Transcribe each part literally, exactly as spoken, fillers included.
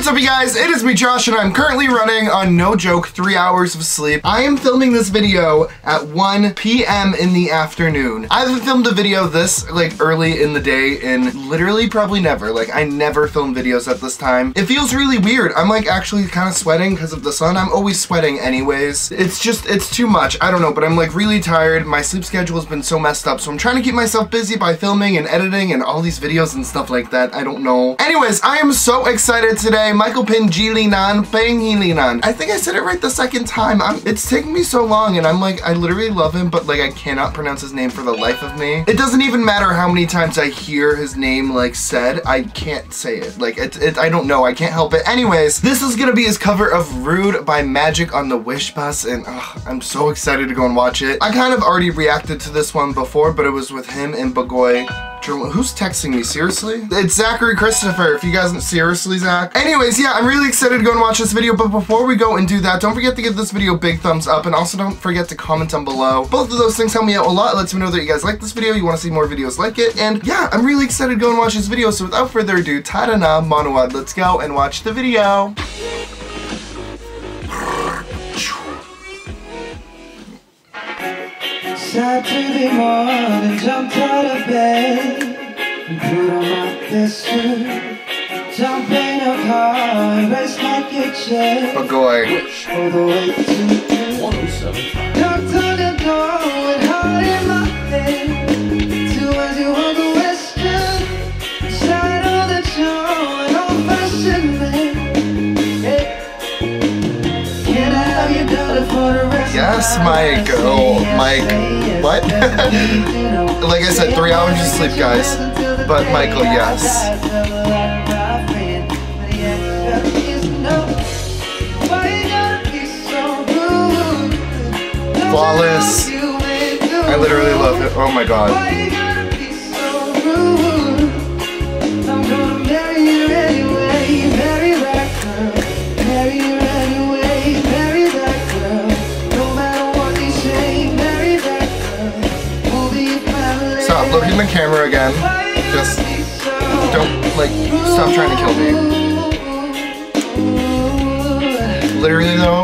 What's up, you guys? It is me, Josh, and I'm currently running on, no joke, three hours of sleep. I am filming this video at one P M in the afternoon. I haven't filmed a video this, like, early in the day in literally probably never. Like, I never film videos at this time. It feels really weird. I'm, like, actually kind of sweating because of the sun. I'm always sweating anyways. It's just, it's too much. I don't know, but I'm, like, really tired. My sleep schedule has been so messed up, so I'm trying to keep myself busy by filming and editing and all these videos and stuff like that. I don't know. Anyways, I am so excited today. Michael Pangilinan, Pangilinan. I think I said it right the second time. I'm, it's taking me so long, and I'm like, I literally love him, but like I cannot pronounce his name for the life of me. It doesn't even matter how many times I hear his name like said, I can't say it. Like, it, it, I don't know, I can't help it. Anyways, this is gonna be his cover of Rude by Magic on the Wish Bus, and ugh, I'm so excited to go and watch it. I kind of already reacted to this one before, but it was with him and Bagoy. Who's texting me? Seriously? It's Zachary Christopher, if you guys aren't seriously, Zach. Anyways, yeah, I'm really excited to go and watch this video, but before we go and do that, don't forget to give this video a big thumbs up, and also don't forget to comment down below. Both of those things help me out a lot. It lets me know that you guys like this video, you want to see more videos like it, and yeah, I'm really excited to go and watch this video, so without further ado, ta-da-na, Monowad, let's go and watch the video. Saturday morning, jumped out of bed and put on my best suit. Jump in a car, race like a jet. Bagoy. All the way to one oh seven. Knocked on the door with heart in my head. Two as you on the western side of the show, an old-fashioned man. Hey. Can I have your daughter for the rest Yes, of my Mike. Oh, Mike. What? Like I said, three hours of sleep, guys. But Michael, yes. Flawless. I literally love it. Oh my god. Stop, look in the camera again. Just don't, like, stop trying to kill me. Literally though.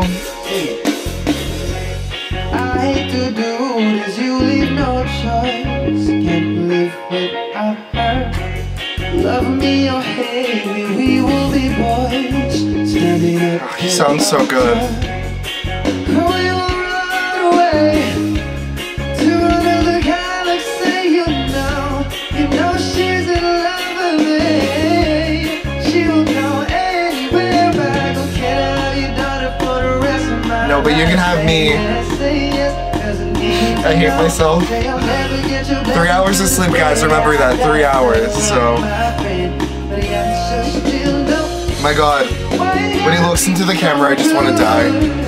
I hate to do this, you leave no choice. Can't live without her. Love me or hate me, we will be boys. Standing up. He sounds so good. We will run away to another galaxy, you know. You know she's in love with me. She'll go anywhere I go. Can I have your daughter for the rest of my life? No, but you can have me. I hate myself. Three hours of sleep, guys. Remember that. Three hours. So. My god. When he looks into the camera, I just want to die.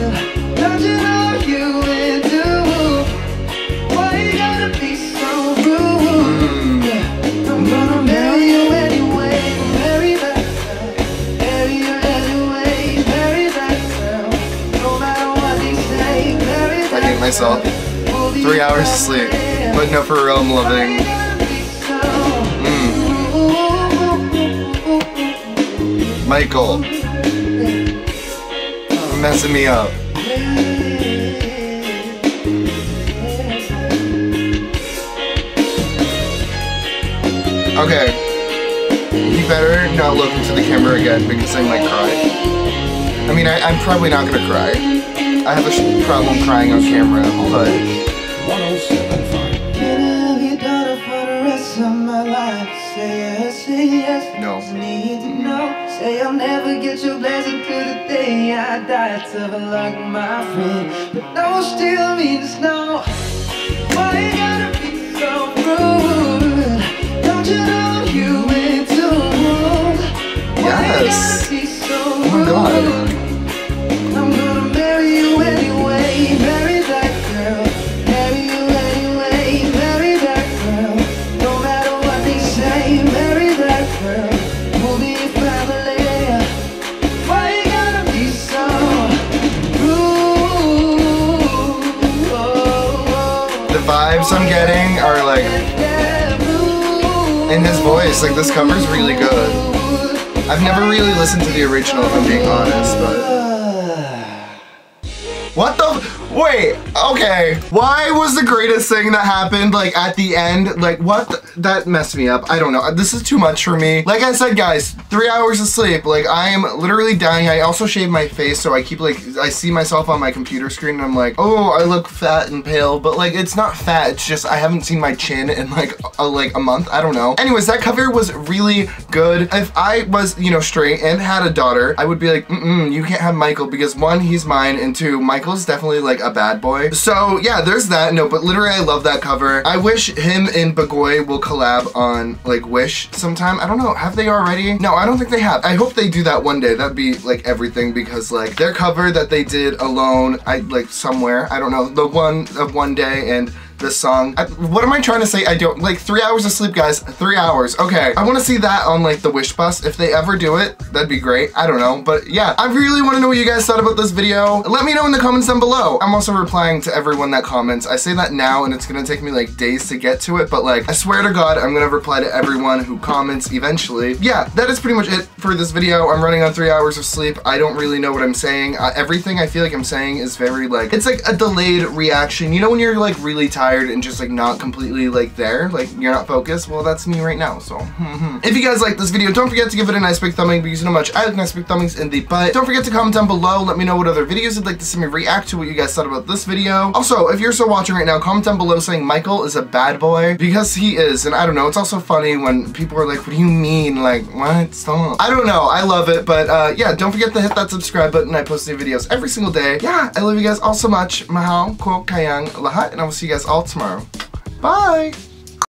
Myself. Three hours of sleep. But no, for real, I'm loving. Mm. Michael. You're messing me up. Okay. You better not look into the camera again because I might cry. I mean, I, I'm probably not gonna cry. I have a sh problem crying on camera, but one oh seven five. Can I have your daughter for the rest of my life? Say yes, say yes. No. Need to know. Say I'll never get your blessing to the day I die. Tough luck, my friend, but don't steal me to snow. Why you gotta be so rude? Don't you know you ain't too old? yes. Oh my god. I'm gonna marry you anyway, marry that girl, marry you anyway, marry that girl, no matter what they say, marry that girl, we'll be family. Why you gotta be so rude? The vibes I'm getting are like in his voice, like this cover's really good. I've never really listened to the original if I'm being honest, but... What the? Wait, okay. Why was the greatest thing that happened like at the end? Like what? The, that messed me up. I don't know. This is too much for me. Like I said, guys, three hours of sleep. Like I am literally dying. I also shave my face, so I keep like, I see myself on my computer screen and I'm like, oh, I look fat and pale, but like it's not fat. It's just I haven't seen my chin in like a, like a month. I don't know. Anyways, that cover was really good. If I was, you know, straight and had a daughter, I would be like, mm-mm, you can't have Michael because one, he's mine, and two, Michael's definitely like a bad boy. So yeah, there's that. No, but literally I love that cover. I wish him and Bagoy will collab on like Wish sometime. I don't know, have they already? No, I don't think they have. I hope they do that one day. That'd be like everything because like their cover that they did alone, I like somewhere, I don't know, the one of One Day and this song. I, what am I trying to say? I don't, like three hours of sleep, guys, three hours. Okay, I want to see that on like the Wish bus. If they ever do it, that'd be great. I don't know, but yeah, I really want to know what you guys thought about this video. Let me know in the comments down below. I'm also replying to everyone that comments. I say that now and it's gonna take me like days to get to it, but like, I swear to God, I'm gonna reply to everyone who comments eventually. Yeah, that is pretty much it for this video. I'm running on three hours of sleep. I don't really know what I'm saying. Uh, everything I feel like I'm saying is very like, it's like a delayed reaction. You know when you're like really tired and just like not completely like there, like you're not focused? Well, that's me right now, so. If you guys like this video, don't forget to give it a nice big thumbing because you know how much I like nice big thumbings in the butt. Don't forget to comment down below. Let me know what other videos you'd like to see me react to, what you guys thought about this video. Also, if you're still watching right now, comment down below saying Michael is a bad boy because he is, and I don't know, it's also funny when people are like, what do you mean? Like, what? Stop. I don't know, I love it, but uh, yeah, don't forget to hit that subscribe button. I post new videos every single day. Yeah, I love you guys all so much. Mahal, ko kayang lahat, and I will see you guys all tomorrow. Bye!